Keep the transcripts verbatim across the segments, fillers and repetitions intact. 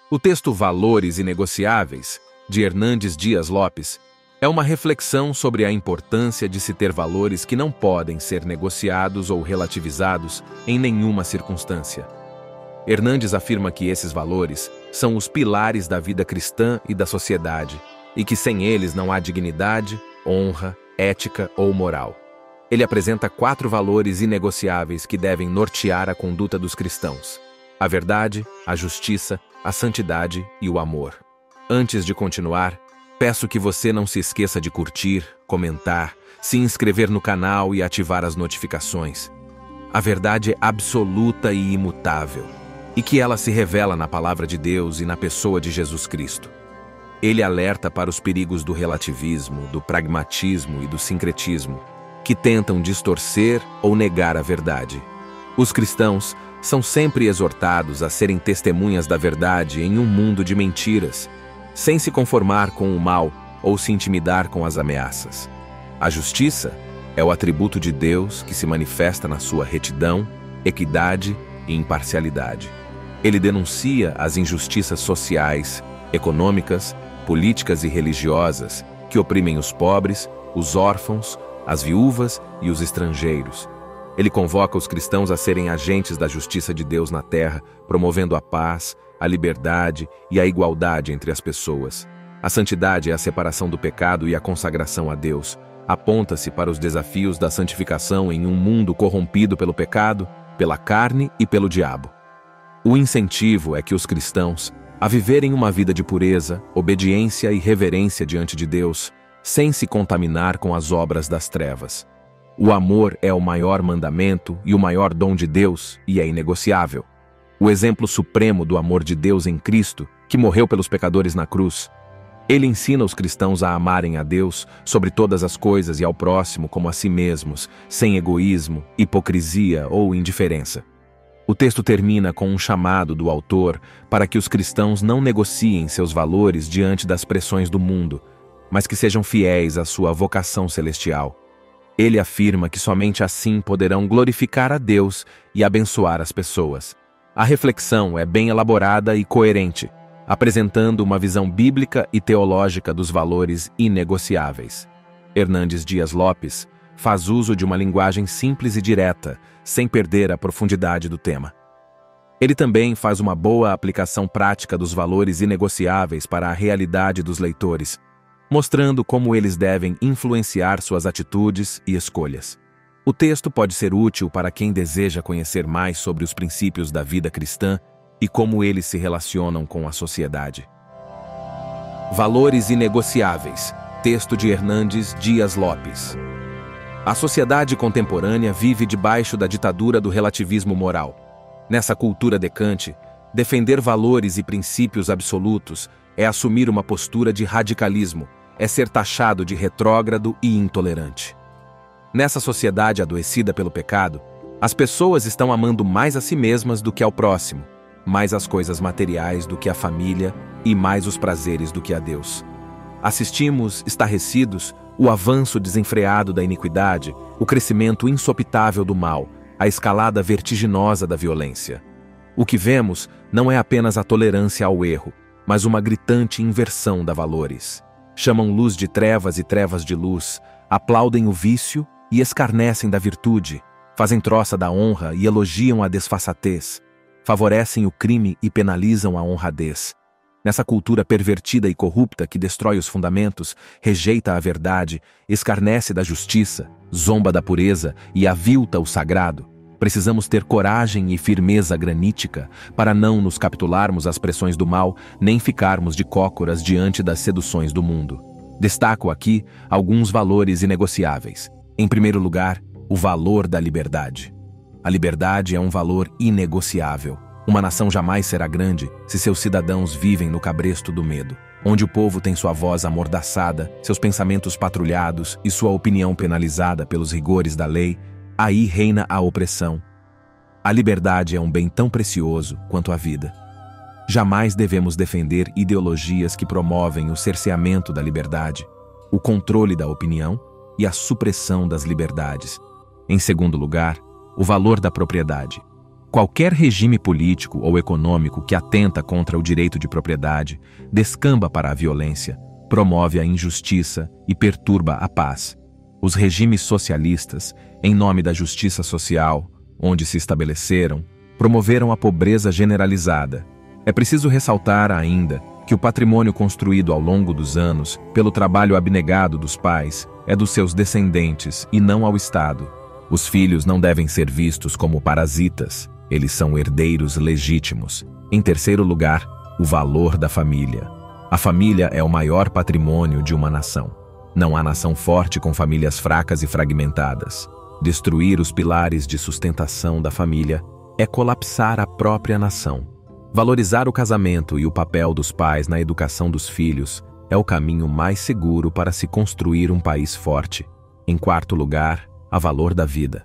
O texto Valores Inegociáveis, de Hernandes Dias Lopes, é uma reflexão sobre a importância de se ter valores que não podem ser negociados ou relativizados em nenhuma circunstância. Hernandes afirma que esses valores são os pilares da vida cristã e da sociedade, e que sem eles não há dignidade, honra, ética ou moral. Ele apresenta quatro valores inegociáveis que devem nortear a conduta dos cristãos: a verdade, a justiça, a santidade e o amor. Antes de continuar, peço que você não se esqueça de curtir, comentar, se inscrever no canal e ativar as notificações. A verdade é absoluta e imutável, e que ela se revela na palavra de Deus e na pessoa de Jesus Cristo. Ele alerta para os perigos do relativismo, do pragmatismo e do sincretismo, que tentam distorcer ou negar a verdade. Os cristãos são sempre exortados a serem testemunhas da verdade em um mundo de mentiras, sem se conformar com o mal ou se intimidar com as ameaças. A justiça é o atributo de Deus que se manifesta na sua retidão, equidade e imparcialidade. Ele denuncia as injustiças sociais, econômicas, políticas e religiosas que oprimem os pobres, os órfãos, as viúvas e os estrangeiros. Ele convoca os cristãos a serem agentes da justiça de Deus na terra, promovendo a paz, a liberdade e a igualdade entre as pessoas. A santidade é a separação do pecado e a consagração a Deus. Aponta-se para os desafios da santificação em um mundo corrompido pelo pecado, pela carne e pelo diabo. O incentivo é que os cristãos, a viverem uma vida de pureza, obediência e reverência diante de Deus, sem se contaminar com as obras das trevas. O amor é o maior mandamento e o maior dom de Deus, e é inegociável. O exemplo supremo do amor de Deus em Cristo, que morreu pelos pecadores na cruz. Ele ensina os cristãos a amarem a Deus sobre todas as coisas e ao próximo como a si mesmos, sem egoísmo, hipocrisia ou indiferença. O texto termina com um chamado do autor para que os cristãos não negociem seus valores diante das pressões do mundo, mas que sejam fiéis à sua vocação celestial. Ele afirma que somente assim poderão glorificar a Deus e abençoar as pessoas. A reflexão é bem elaborada e coerente, apresentando uma visão bíblica e teológica dos valores inegociáveis. Hernandes Dias Lopes faz uso de uma linguagem simples e direta, sem perder a profundidade do tema. Ele também faz uma boa aplicação prática dos valores inegociáveis para a realidade dos leitores, mostrando como eles devem influenciar suas atitudes e escolhas. O texto pode ser útil para quem deseja conhecer mais sobre os princípios da vida cristã e como eles se relacionam com a sociedade. Valores inegociáveis. Texto de Hernandes Dias Lopes. A sociedade contemporânea vive debaixo da ditadura do relativismo moral. Nessa cultura decante, defender valores e princípios absolutos é assumir uma postura de radicalismo, é ser taxado de retrógrado e intolerante. Nessa sociedade adoecida pelo pecado, as pessoas estão amando mais a si mesmas do que ao próximo, mais as coisas materiais do que a família e mais os prazeres do que a Deus. Assistimos, estarrecidos, o avanço desenfreado da iniquidade, o crescimento insopitável do mal, a escalada vertiginosa da violência. O que vemos não é apenas a tolerância ao erro, mas uma gritante inversão da valores. Chamam luz de trevas e trevas de luz, aplaudem o vício e escarnecem da virtude, fazem troça da honra e elogiam a desfaçatez, favorecem o crime e penalizam a honradez. Nessa cultura pervertida e corrupta que destrói os fundamentos, rejeita a verdade, escarnece da justiça, zomba da pureza e avilta o sagrado, precisamos ter coragem e firmeza granítica para não nos capitularmos às pressões do mal, nem ficarmos de cócoras diante das seduções do mundo. Destaco aqui alguns valores inegociáveis. Em primeiro lugar, o valor da liberdade. A liberdade é um valor inegociável. Uma nação jamais será grande se seus cidadãos vivem no cabresto do medo. Onde o povo tem sua voz amordaçada, seus pensamentos patrulhados e sua opinião penalizada pelos rigores da lei, aí reina a opressão. A liberdade é um bem tão precioso quanto a vida. Jamais devemos defender ideologias que promovem o cerceamento da liberdade, o controle da opinião e a supressão das liberdades. Em segundo lugar, o valor da propriedade. Qualquer regime político ou econômico que atenta contra o direito de propriedade descamba para a violência, promove a injustiça e perturba a paz. Os regimes socialistas, em nome da justiça social, onde se estabeleceram, promoveram a pobreza generalizada. É preciso ressaltar ainda que o patrimônio construído ao longo dos anos, pelo trabalho abnegado dos pais, é dos seus descendentes e não ao Estado. Os filhos não devem ser vistos como parasitas, eles são herdeiros legítimos. Em terceiro lugar, o valor da família. A família é o maior patrimônio de uma nação. Não há nação forte com famílias fracas e fragmentadas. Destruir os pilares de sustentação da família é colapsar a própria nação. Valorizar o casamento e o papel dos pais na educação dos filhos é o caminho mais seguro para se construir um país forte. Em quarto lugar, a valor da vida.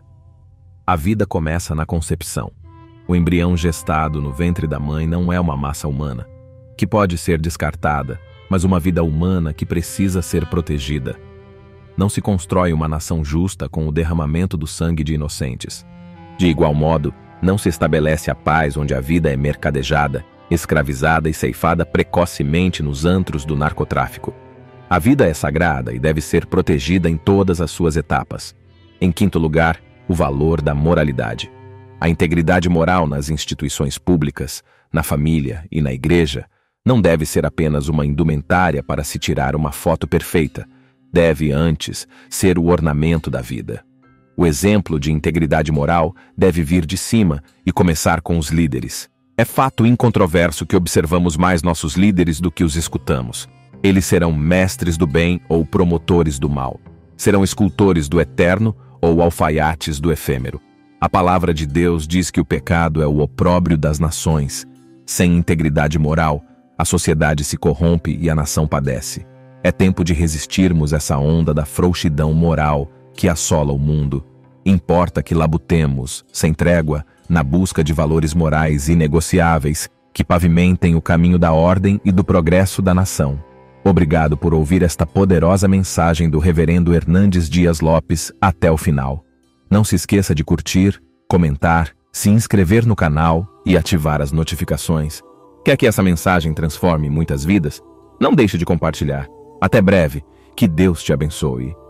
A vida começa na concepção. O embrião gestado no ventre da mãe não é uma massa humana, que pode ser descartada, mas uma vida humana que precisa ser protegida. Não se constrói uma nação justa com o derramamento do sangue de inocentes. De igual modo, não se estabelece a paz onde a vida é mercadejada, escravizada e ceifada precocemente nos antros do narcotráfico. A vida é sagrada e deve ser protegida em todas as suas etapas. Em quinto lugar, o valor da moralidade. A integridade moral nas instituições públicas, na família e na igreja não deve ser apenas uma indumentária para se tirar uma foto perfeita. Deve, antes, ser o ornamento da vida. O exemplo de integridade moral deve vir de cima e começar com os líderes. É fato incontroverso que observamos mais nossos líderes do que os escutamos. Eles serão mestres do bem ou promotores do mal. Serão escultores do eterno ou alfaiates do efêmero. A palavra de Deus diz que o pecado é o opróbrio das nações. Sem integridade moral, a sociedade se corrompe e a nação padece. É tempo de resistirmos essa onda da frouxidão moral que assola o mundo. Importa que labutemos, sem trégua, na busca de valores morais inegociáveis que pavimentem o caminho da ordem e do progresso da nação. Obrigado por ouvir esta poderosa mensagem do reverendo Hernandes Dias Lopes até o final. Não se esqueça de curtir, comentar, se inscrever no canal e ativar as notificações. Quer que essa mensagem transforme muitas vidas? Não deixe de compartilhar. Até breve. Que Deus te abençoe.